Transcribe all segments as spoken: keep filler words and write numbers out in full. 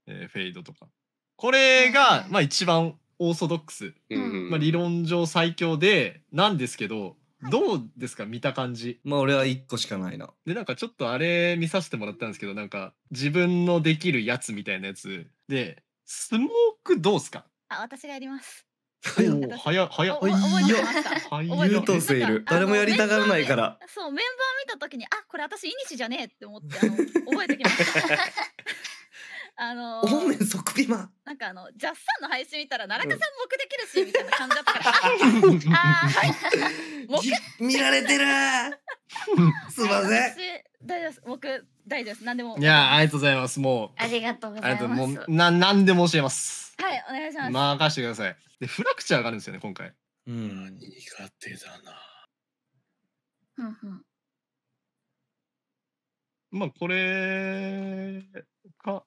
えー、フェイドとか。これが、まあ一番オーソドックス。 うん。 まあ理論上最強で、なんですけど、どうですか見た感じ。 まあ俺はいっこしかないな。 で、なんかちょっとあれ見させてもらったんですけど、なんか自分のできるやつみたいなやつで、スモークどうすか。 あ、私がやります。 おお、早っ早っ。 お覚えてました。 早い優等生いる。誰もやりたがらないから。 そう、メンバー見た時に、あ、これ私イニシじゃねえって思って、あの覚えてきました。あのおめんそくびま。 なんかあのジャスさんの配信見たら、奈良田さん僕できるしみたいな感じだったから。ああ、はい。 僕見られてる。すいません。 大丈夫です。僕大丈夫です。何でも。 いや、ありがとうございます。もう。 ありがとうございます。 もうな何でも教えます。 はい、お願いします。 任してください。で、フラクチャーがあるんですよね、今回。 うん。 苦手だな。 うんうん。 まあこれか。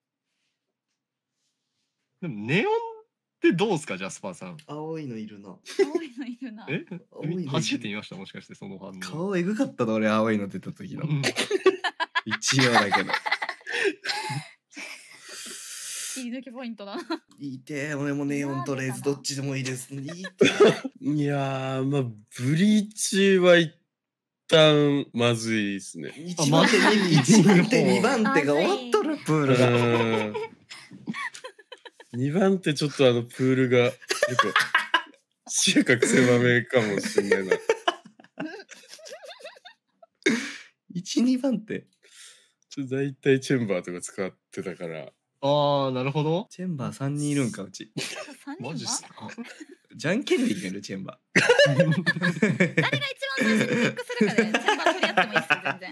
でもネオンってどうすか、ジャスパーさん。 青いのいるな。 青いのいるな。 え、初めて見ました、もしかしてその反応。 顔エグかったな、俺青いの出た時の。一応だけど。 切り抜きポイントだ。 いいて、俺もネオンとレーズどっちでもいいです。いいいやー、まあブリーチは一旦まずいですね。 一番手、一番手、二番手が終わっとるプールが。 二番手ちょっとあのプールが結構視野が狭めかもしれないな。 一、二番手。 ちょっと大体チェンバーとか使ってたから。 ああ、なるほど。 チェンバー三人いるんかうち。 マジっすか。 じゃんけんでいけるチェンバー。誰が一番最初にピックするかでチェンバー取り合ってもいいっすよ全然。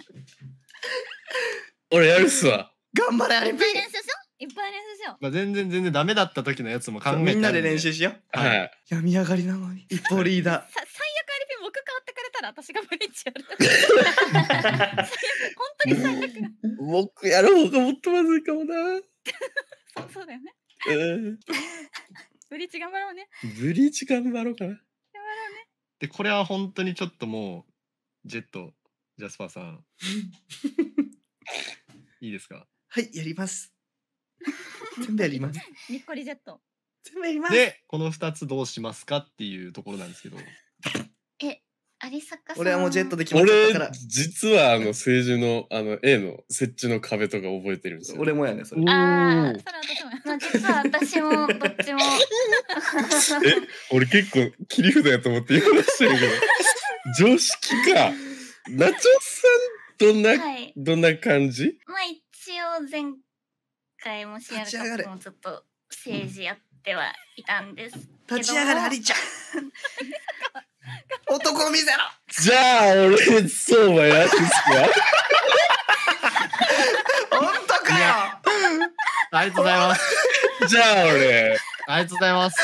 俺やるっすわ。 頑張れアリピー。 練習しよう。いっぱい練習しよう。 まあ全然全然ダメだった時のやつも考えてみんなで練習しよう。はい。 病み上がりなのに一方リーダー。 最悪アリピー僕変わってくれたら私がブリッジやる。本当に最悪。 僕やる方がもっとまずいかもな。 そうそうだよね。 うん。 ブリーチ頑張ろうね。 ブリーチ頑張ろうかな。頑張ろうね。 でこれは本当にちょっともうジェットジャスパーさんいいですか。 はいやります。全部やります。 にっこりジェット。 全部やります。 でこのふたつどうしますかっていうところなんですけど。 え、有坂さん。 俺はもうジェットで決まったから。 俺実はあの政治のあの A の設置の壁とか覚えてるんですよ。 俺もやねそれ。 ああ、それ私もや。まあ実は私もどっちも。 え、俺結構切り札やと思って今出してるけど。常識か。ナチョスさんどんな、はい、どんな感じ？ まあ一応前回もシアルカップもちょっと政治やってはいたんですけど。 立ち上がれハリちゃん。男を見せろ。 じゃあ俺そうはやるっすわ。 本当かよ。 ありがとうございます。 じゃあ俺ありがとうございます。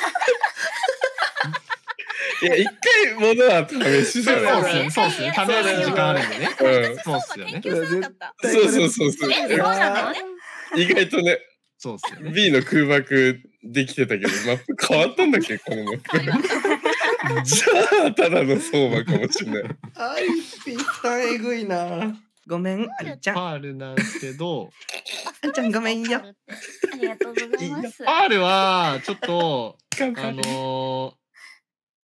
いや一回ものは試しだよね。そうですね。試す時間あるんでね。うん。そうっすよね。 そうそうそうそう。意外とね。 そうっすよね。 B の空爆できてたけどマップ変わったんだっけこのマップ。じゃあただの相場かもしれない。 アイピーさんえぐいな。ごめんアリちゃん。 パールなんですけど。 アリちゃんごめんよ。 ありがとうございます。 パールはちょっとあの。